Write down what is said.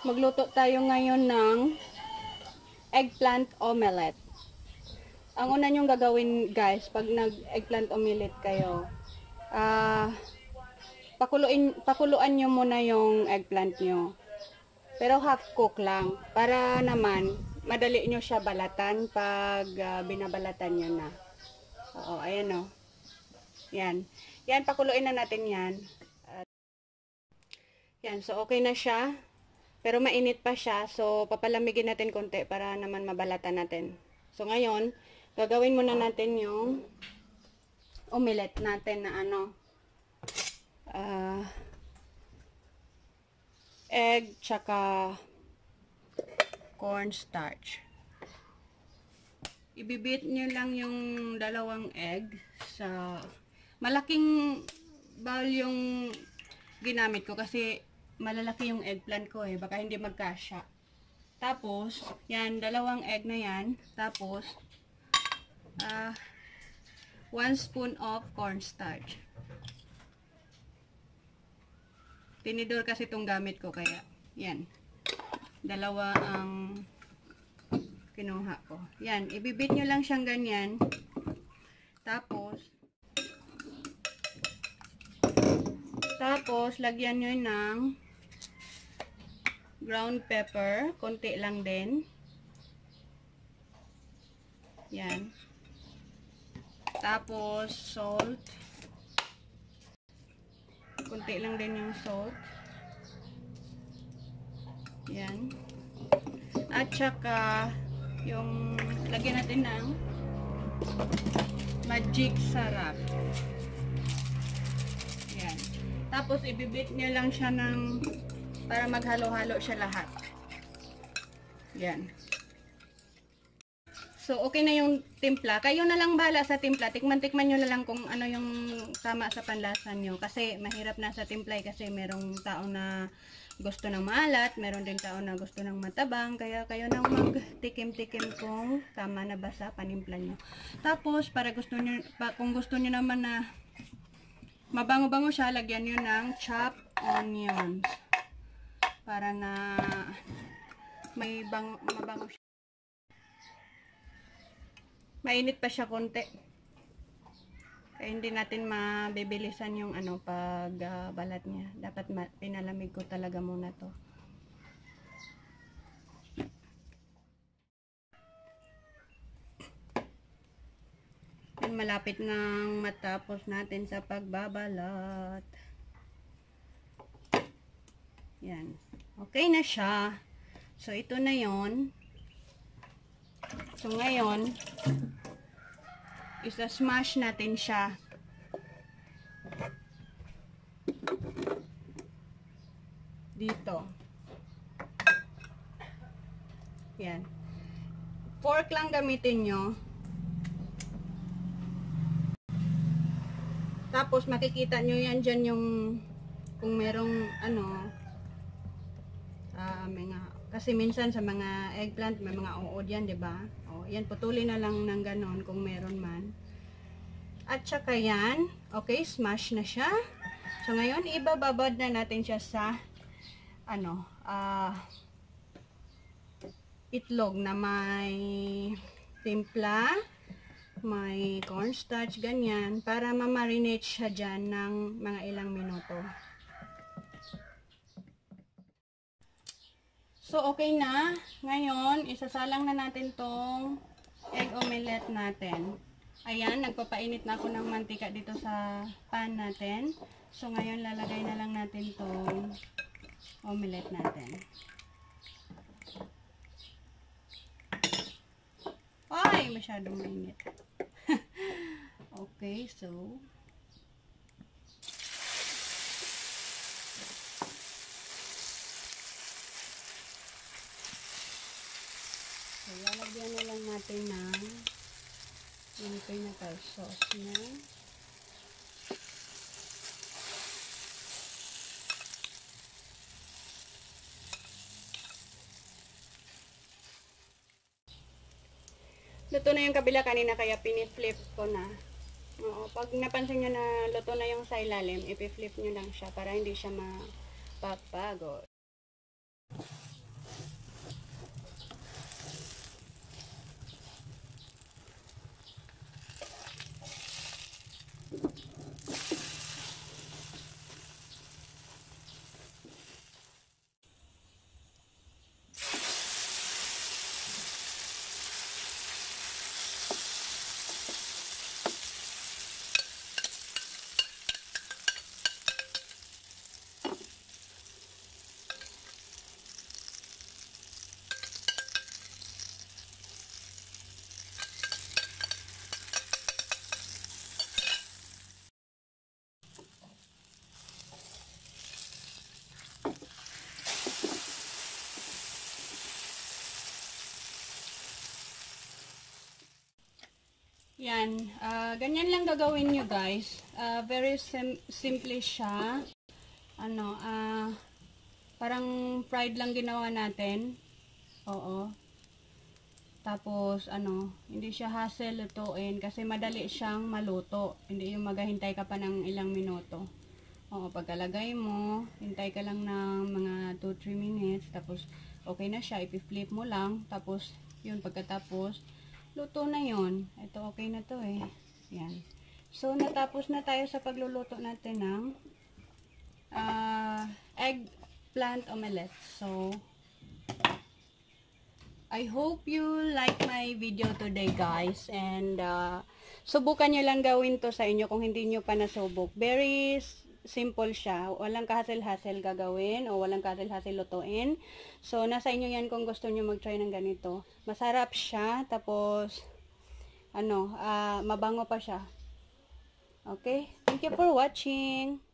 Magluto tayo ngayon ng eggplant omelette. Ang una nyong gagawin guys, pag nag-eggplant omelette kayo, pakuluan nyo muna yung eggplant nyo. Pero half cook lang, para naman madali nyo siya balatan pag binabalatan nyo na. Oo, ayan o. Yan. Yan, pakuluin na natin yan. Yan, so okay na siya. Pero mainit pa siya, so papalamigin natin konti para naman mabalatan natin. So ngayon, gagawin muna natin yung omelette natin na egg tsaka cornstarch. Ibibit nyo lang yung dalawang egg sa malaking bowl yung ginamit ko kasi malalaki yung eggplant ko baka hindi magkasya. Tapos, yan, dalawang egg na yan. Tapos, 1 spoon of cornstarch. Tinidor kasi itong gamit ko, kaya, yan. Dalawa ang kinuha ko. Yan, ibibit nyo lang siyang ganyan. Tapos, lagyan nyo ng ground pepper, konti lang din. Yan. Tapos, salt. Konti lang din yung salt. Yan. At saka, yung, lagyan natin ng magic sarap. Yan. Tapos, ibibit nyo lang siya ng para maghalo-halo siya lahat. Yan. So, okay na yung timpla. Kayo na lang bahala sa timpla. Tikman-tikman nyo na lang kung ano yung tama sa panlasa nyo. Kasi mahirap na sa timpla kasi merong tao na gusto ng maalat, meron din tao na gusto ng matabang. Kaya kayo nang magtikim-tikim kung tama na ba sa panimpla nyo. Tapos, para kung gusto nyo naman na mabango-bango siya, lagyan nyo ng chopped onions. Para na mabango siya. Mainit pa siya konti. Kaya hindi natin mabibilisan yung pag balat niya. Dapat pinalamig ko talaga muna to. Yan, malapit nang matapos natin sa pagbabalat. Yan. Okay na siya. So, ito na yon. So, ngayon, isa-smash natin siya. Dito. Yan. Fork lang gamitin nyo. Tapos, makikita nyo yan dyan yung kung merong kasi minsan sa mga eggplant may mga uod yan, 'di ba? O, yan, putulin na lang ng ganon kung meron man. At saka yan, okay, smash na siya. So ngayon ibababad na natin siya sa itlog na may timpla, may cornstarch, ganyan, para ma-marinate siya dyan ng mga ilang minuto. So, okay na. Ngayon, isasalang na natin tong egg omelette natin. Ayan, nagpapainit na ako ng mantika dito sa pan natin. So, ngayon, lalagay na lang natin tong omelette natin. Ay, masyadong mainit. Okay, so lalagyan na lang natin ng yung pinakal sauce niya. Luto na yung kabila kanina kaya piniflip ko na. Oo, pag napansin nyo na luto na yung sa ilalim, ipiflip nyo lang siya para hindi siya mapapagod. Yan, ganyan lang gagawin nyo guys. Very simple siya. Ano, parang fried lang ginawa natin. Oo. Tapos, hindi siya hassle lutuin kasi madali siyang maluto. Hindi yung maghahintay ka pa ng ilang minuto. Oo, pagkalagay mo, hintay ka lang ng mga 2-3 minutes. Tapos, okay na siya. Ipi-flip mo lang. Tapos, yun, pagkatapos, luto na yun. Ito, okay na to eh. Yan. So, natapos na tayo sa pagluluto natin ng eggplant omelette. So, I hope you like my video today guys. And, subukan nyo lang gawin to sa inyo kung hindi nyo pa nasubok. Very simple siya. Walang kahasel-hasel gagawin o walang kahasel-hasel lutuin. So, nasa inyo yan kung gusto nyo mag-try ng ganito. Masarap siya. Tapos, mabango pa siya. Okay? Thank you for watching.